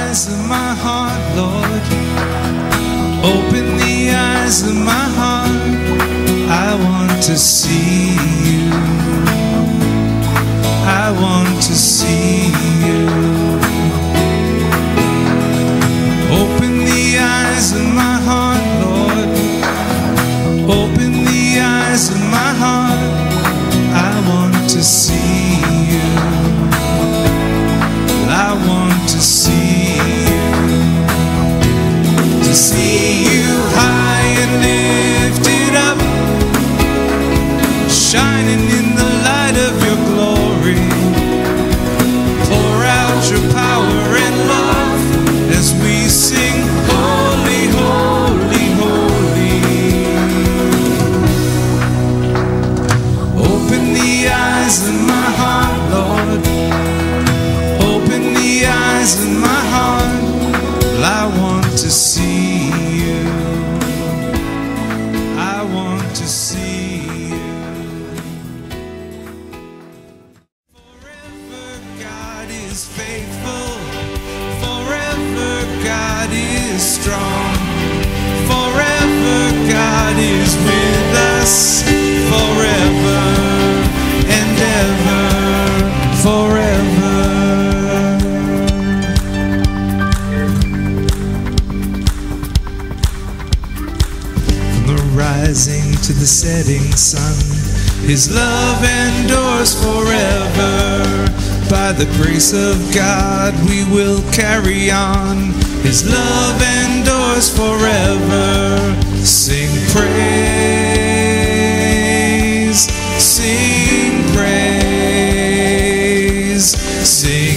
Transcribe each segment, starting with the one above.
eyes of my heart, Lord. Open the eyes of my heart. I want to see you. I want to see you. Open the eyes of my heart, Lord. Open the eyes of my heart. I want to see you. I want to see you. To see you high and lifted up, shining in the light of your glory. Pour out your power and love as we sing, holy, holy, holy. Open the eyes of my heart, Lord. Open the eyes of my heart. Well, I want to see you. I want to see you. Forever God is faithful. Forever God is strong. Forever God is with us. Forever and ever. Forever. From the rising to the setting sun, His love endures forever. By the grace of God we will carry on. His love endures forever. Sing praise, sing praise, sing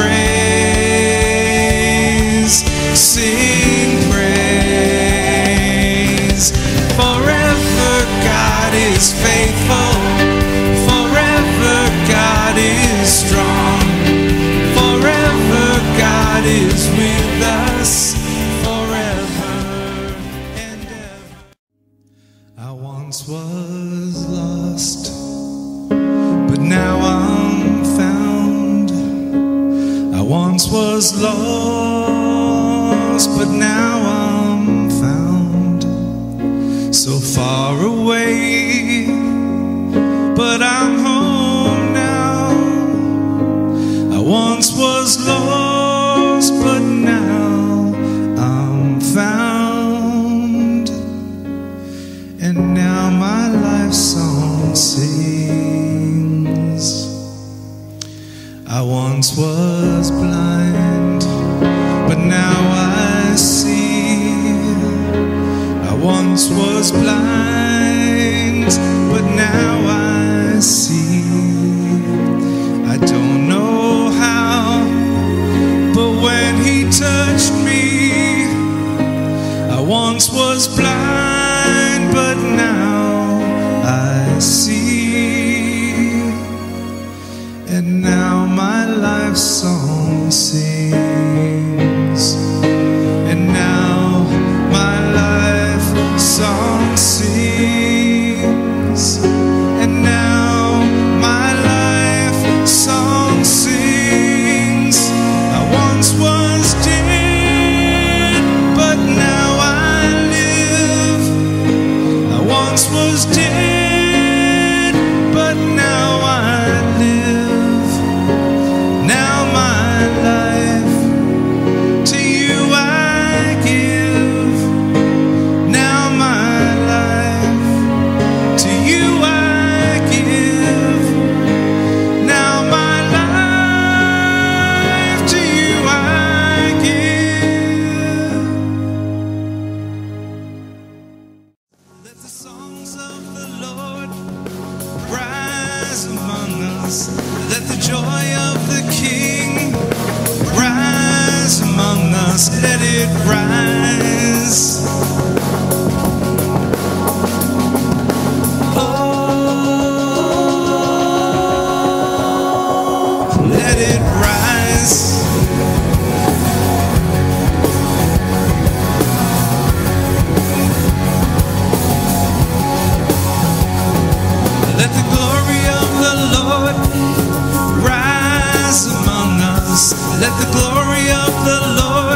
praise, sing praise. Forever God is faithful. Forever God is strong. Forever God is with us. Forever and ever. I once was lost, but now I'm found. I once was lost, but now I'm found. So far away, but I'm home now. I once was lost, but now I'm found. And now my life song sings. I once was blind, but now I see. I once was blind, but now I see. I don't know how, but when He touched me, I once was blind, but now I see. And now my life song sings. And now my life song sings. And now my life song sings. I once was dead, but now I live. I once was dead, but now I live. Now my life to you I give. Now my life to you I give. Now my life to you I give. Let the songs of the Lord rise among us. Let the joy of the King rise among us. Let it rise. Oh, let it rise. Let the glory of the Lord rise among us. Let the glory of the Lord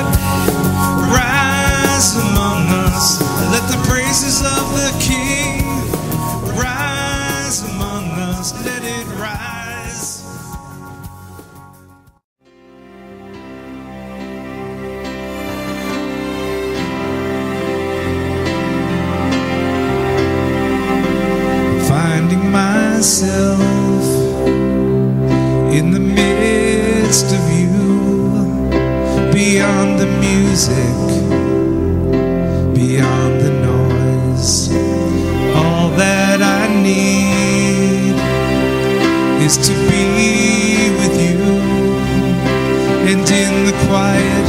myself in the midst of you, beyond the music, beyond the noise. All that I need is to be with you, and in the quiet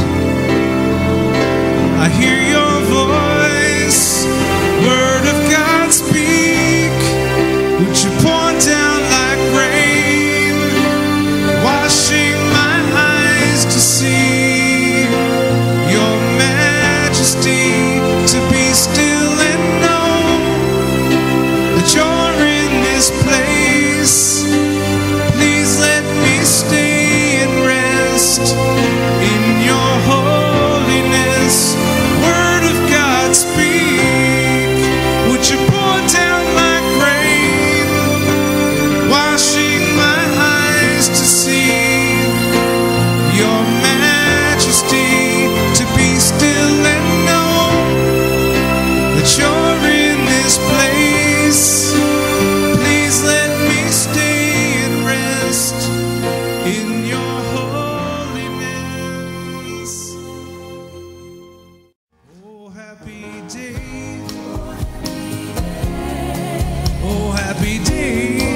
I hear your voice. Word of God, speak. Would you pour down like rain, washing my eyes to see your majesty, to be still and know that you're in this place. Please let me stay and rest in your holiness. Word of God, speak. Would you pour down like rain, washing my eyes to see your majesty, to be still and know that you're in this place. Please let me stay and rest in your holiness. Oh, happy day. Oh, happy day.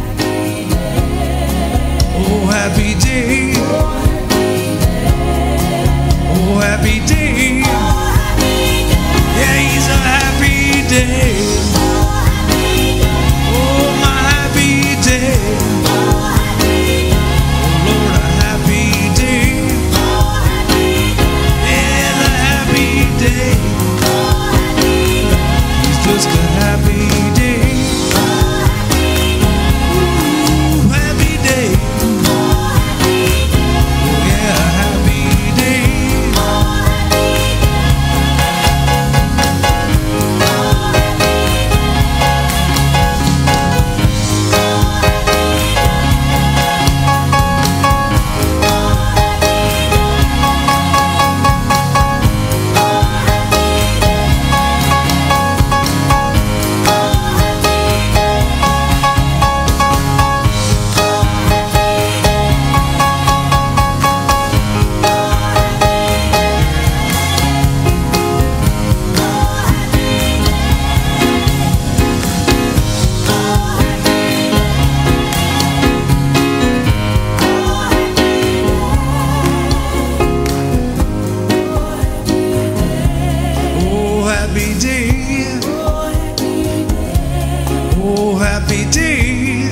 Oh, happy day. Oh, happy day. Yeah, he's a happy day. Oh, my happy day. Oh, Lord, a happy day. Yeah, a happy day. He's just a happy day. Ooh, happy day. Oh, yeah, a happy day. Oh, happy day. Oh, happy day.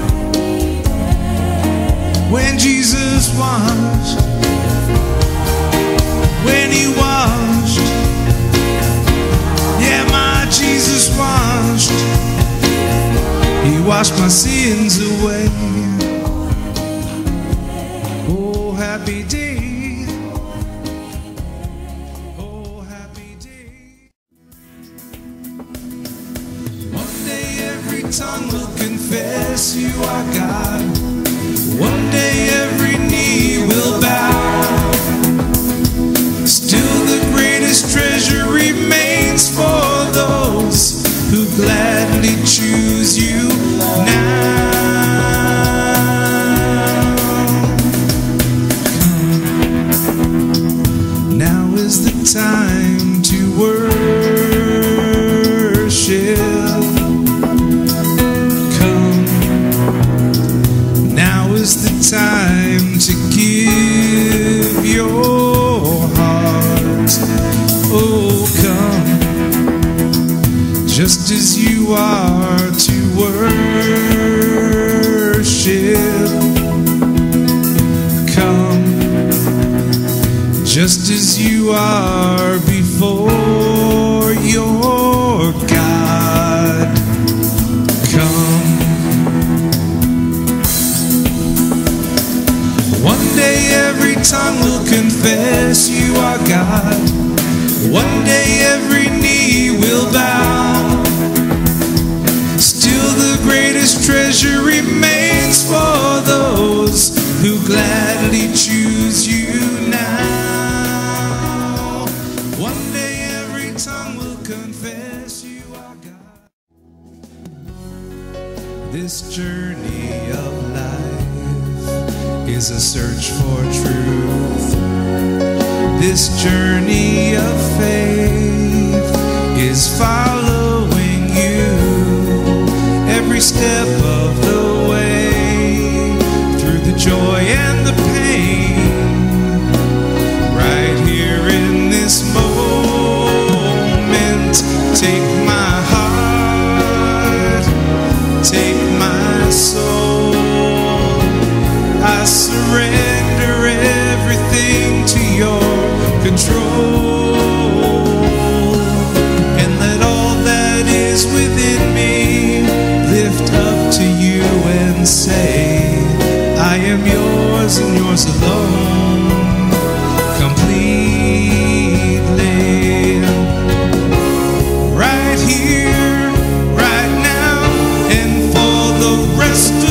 When Jesus washed, when he washed, yeah, my Jesus washed. He washed my sins away. Oh, happy day. Oh, happy day. One day every tongue will confess you are God. One day every knee will bow. Still the greatest treasure remains for those who gladly choose you now. Now is the time to worship. Come. Now is the time to give your heart. Oh, come, just as you are, to worship. Come, just as you are before your God. Come. One day every tongue will confess you are God. One day every knee will bow. Still the greatest treasure remains for those who gladly choose you now. One day every tongue will confess you are God. This This journey of life is a search for truth. This journey of faith is following you every step of the way, through the joy and the pain, right here in this moment. Take my heart, take my soul. I surrender everything to your control, and let all that is within me lift up to you and say, I am yours and yours alone, completely. Right here, right now, and for the rest of